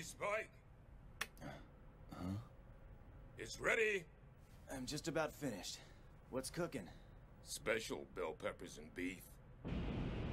Spike. Huh? It's ready. I'm just about finished. What's cooking? Special bell peppers and beef.